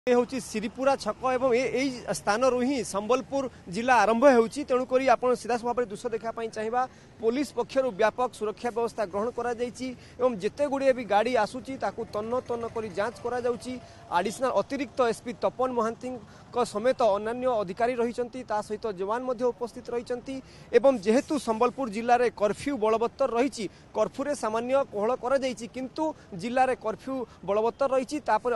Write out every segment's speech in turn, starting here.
ये हूँ श्रीपुरा छक एवं यही स्थान ही संबलपुर जिला आरंभ होती तेणुक आप सीधा भाव में दृश्य देखापी चाहिए पुलिस पक्षर व्यापक सुरक्षा व्यवस्था ग्रहण कर जिते गुड़े भी गाड़ी आसूची तन्न तन्न कर जांच कर आडिशनल अतिरिक्त एसपी तपन महांती समेत अन्य अधिकारी रही सहित जवान उपस्थित रही जेहेतु संबलपुर जिले में कर्फ्यू बलवत्तर रही कर्फ्यू सामान्य कोहल किंतु जिले में कर्फ्यू बलवत्तर रही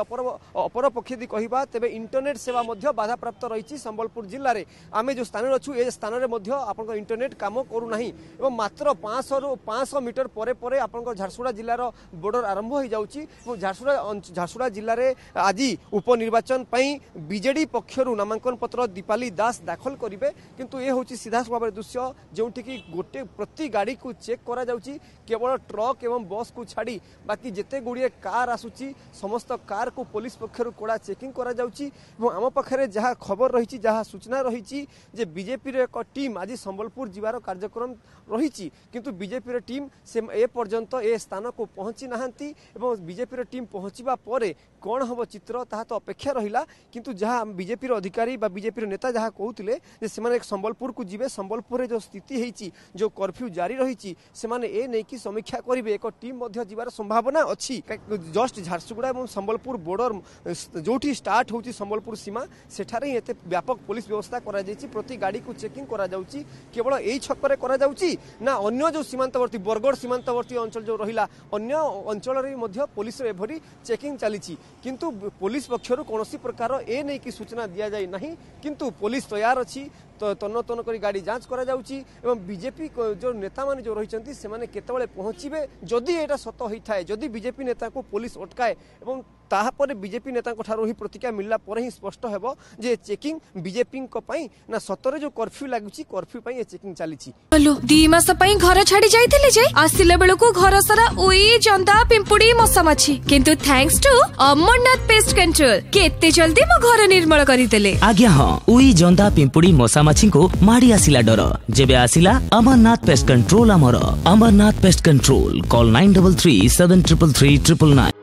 अपर पक्ष यदि कहवा तेरे इंटरनेट सेवा बाधा प्राप्त रही संबलपुर जिले में आम जो स्थान अच्छु ए स्थान में आप इंटरनेट काम करूना मात्र 500 मीटर पर आप झारसुगुड़ा जिलार बॉर्डर आरंभ हो जाऊँगी झारसुगुड़ा जिले में आज उपनिर्वाचन बीजेडी पक्षर नामांकन पत्र दीपाली दास दाखल करेंगे किंतु ये हूँ सीधा भाव दृश्य जो गोटे प्रति गाड़ी को चेक करा जाउची केवल ट्रक एवं बस को छाड़ी बाकी जिते गुड़िए कार आसूची समस्त कार को पुलिस पक्षर कड़ा चेकिंग करा जाउची आम पाखे जहाँ खबर रही जहाँ सूचना रही बीजेपी एक टीम आज संबलपुर जीवार कार्यक्रम रही किंतु बीजेपी टीम से ए पर्यंत ए स्थान को पहुंची नहांती बीजेपी टीम पहुंचवा पर कौन हम चित्र ताहा तो अपेक्षा रहिला किंतु जहाँ बीजेपी अधिकारी बीजेपी नेता जहाँ कहते से संबलपुर को जीवे संबलपुर जो स्थिति है जो कर्फ्यू जारी रही से नहीं समीक्षा करेंगे एक टीम जीवार संभावना अच्छी जस्ट झारसुगुड़ा और संबलपुर बॉर्डर जो स्टार्ट होची संबलपुर सीमा सेठारे ही व्यापक पुलिस व्यवस्था करा जायछि प्रति गाड़ी को चेकिंग करा जाउछि केवल यही छकरे करा जाउछि ना अन्य जो सीमांतवर्ती बरगढ़ सीमांतवर्ती अंचल जो रहिला अन्य अंचल रे मध्य पुलिस रे एभरी चेकिंग चलीछि किंतु पुलिस पक्षरु कोनोसी प्रकार ए नै कि सूचना दिया जाय नहीं किंतु पुलिस तैयार अछि तो तन्न तन्न करी गाड़ी जांच करा जाउछि एवं बीजेपी जो नेता माने जो रहिचंती से माने केतबेले पहुंचीबे जदि एटा सत होइथाय जदि बीजेपी नेता को पुलिस अटकाए एवं ताहापर बीजेपी नेता ही प्रतिक्रिया मिलला पर ही स्पष्ट हेबो जे चेकिंग बीजेपी ना सतरे जो कर्फ्यू लागुची कर्फ्यू पई ए चेकिंग चली हेलो 2 मास पई घर छाड़ी जाइथिले जे आसिले बेलको घर सारा ओई जंदा पिंपुड़ी मसा माछी किंतु thanks to Amarnath pest control केते जल्दी मो घर निर्मल करि देले आज्ञा हां ओई जंदा पिंपुड़ी मसा माछी को माडी आसिला डर जेबे आसिला Amarnath pest control Amarnath pest control call 9337333999